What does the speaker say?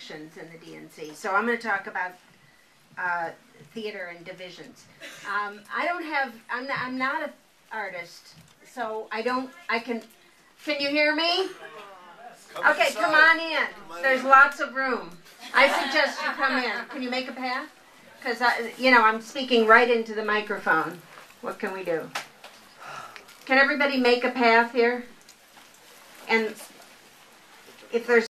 sections in the D&C. So I'm going to talk about theater and divisions. I'm not an artist, so can you hear me? Okay, come on in. There's lots of room. I suggest you come in. Can you make a path? Because, I'm speaking right into the microphone. What can we do? Can everybody make a path here? And if there's